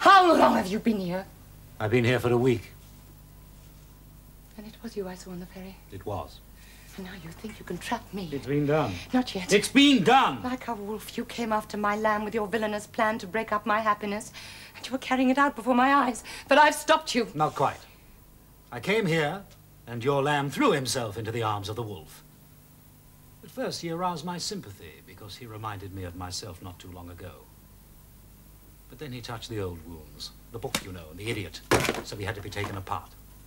How long have you been here? I've been here for a week. And it was you I saw on the ferry? It was. And now you think you can trap me? It's been done. Not yet. It's been done! Like a wolf, you came after my lamb with your villainous plan to break up my happiness. And you were carrying it out before my eyes. But I've stopped you. Not quite. I came here, and your lamb threw himself into the arms of the wolf. At first, he aroused my sympathy, because he reminded me of myself not too long ago. But then he touched the old wounds, the book, you know, and the idiot, so he had to be taken apart.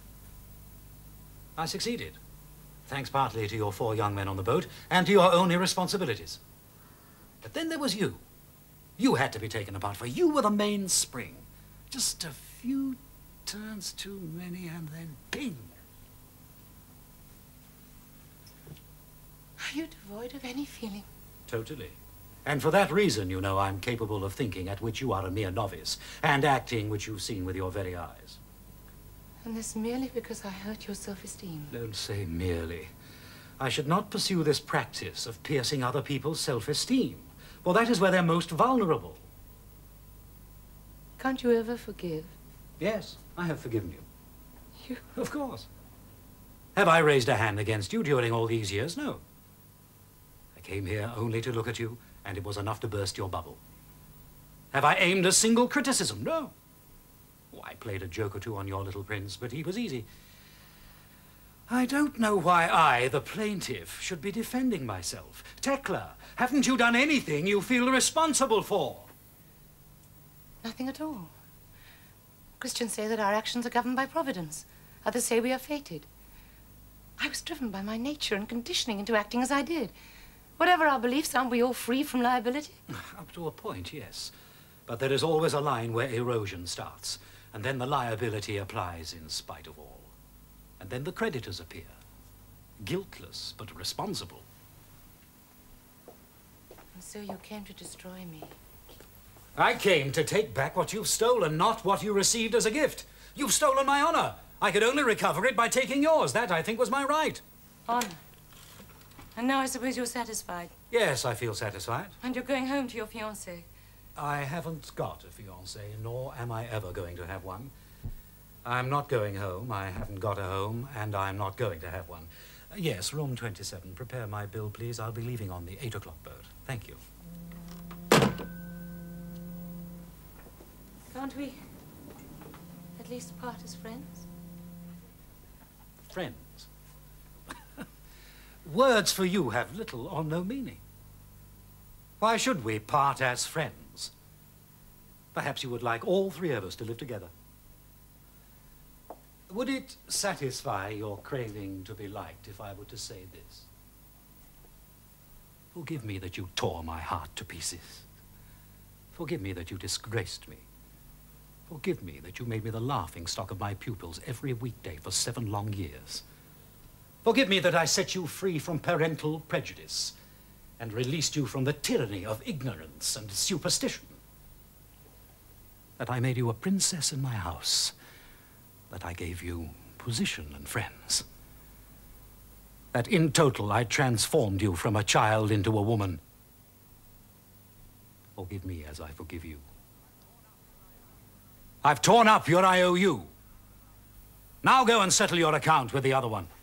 I succeeded, thanks partly to your 4 young men on the boat and to your own irresponsibilities. But then there was you. You had to be taken apart, for you were the mainspring. Just a few turns too many, and then bing! Are you devoid of any feeling? Totally. And for that reason, you know, I'm capable of thinking at which you are a mere novice, and acting which you've seen with your very eyes. And this merely because I hurt your self-esteem? Don't say merely. I should not pursue this practice of piercing other people's self-esteem, for that is where they're most vulnerable. Can't you ever forgive? Yes, I have forgiven you. You? Of course. Have I raised a hand against you during all these years? No. I came here only to look at you, and it was enough to burst your bubble. Have I aimed a single criticism? No. Oh, I played a joke or two on your little prince, but he was easy. I don't know why I, the plaintiff, should be defending myself. Tekla, haven't you done anything you feel responsible for? Nothing at all. Christians say that our actions are governed by providence. Others say we are fated. I was driven by my nature and conditioning into acting as I did. Whatever our beliefs, aren't we all free from liability? Up to a point, yes. But there is always a line where erosion starts, and then the liability applies in spite of all. And then the creditors appear, guiltless but responsible. And so you came to destroy me. I came to take back what you've stolen, not what you received as a gift. You've stolen my honor. I could only recover it by taking yours. That, I think, was my right. Honor? And now I suppose you're satisfied? Yes, I feel satisfied. And you're going home to your fiancée? I haven't got a fiancée, nor am I ever going to have one. I'm not going home, I haven't got a home, and I'm not going to have one. Yes, room 27. Prepare my bill, please. I'll be leaving on the 8 o'clock boat. Thank you. Can't we at least part as friends? Friends? Words for you have little or no meaning. Why should we part as friends? Perhaps you would like all 3 of us to live together. Would it satisfy your craving to be liked if I were to say this? Forgive me that you tore my heart to pieces. Forgive me that you disgraced me. Forgive me that you made me the laughingstock of my pupils every weekday for 7 long years. Forgive me that I set you free from parental prejudice and released you from the tyranny of ignorance and superstition. That I made you a princess in my house. That I gave you position and friends. That in total I transformed you from a child into a woman. Forgive me as I forgive you. I've torn up your IOU. Now go and settle your account with the other one.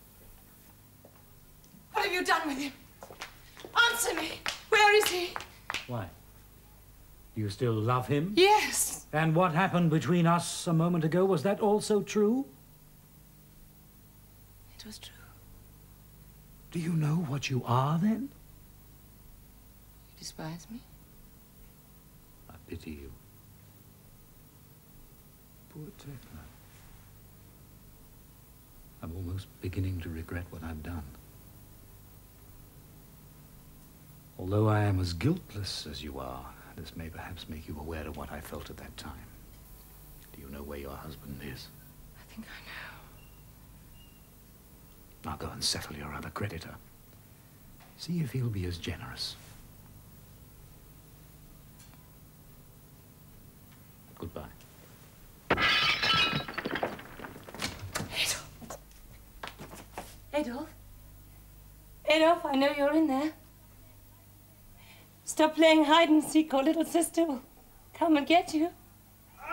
What have you done with him? Answer me. Where is he? Why? Do you still love him? Yes. And what happened between us a moment ago, was that also true? It was true. Do you know what you are, then? You despise me? I pity you. Poor Tekla. I'm almost beginning to regret what I've done. Although I am as guiltless as you are, this may perhaps make you aware of what I felt at that time. Do you know where your husband is? I think I know. Now go and settle your other creditor. See if he'll be as generous. Goodbye. Adolf? Adolf, I know you're in there. Stop playing hide and seek, or little sister will come and get you.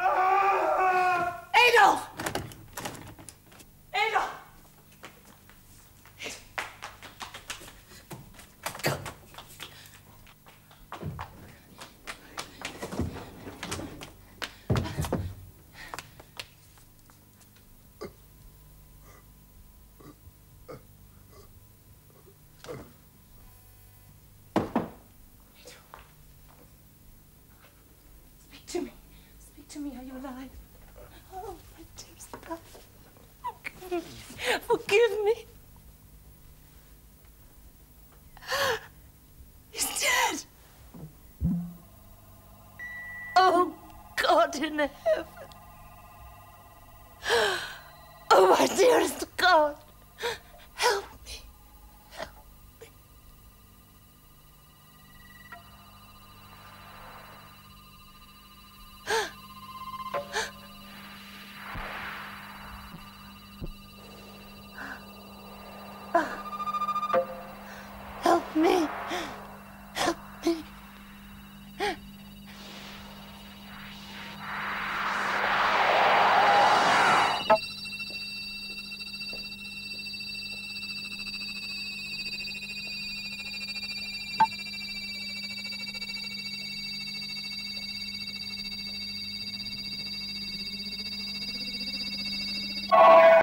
to me, are you alive? Oh, my dear son. Forgive me. Forgive me. He's dead. Oh, God in heaven. Oh, my dearest God.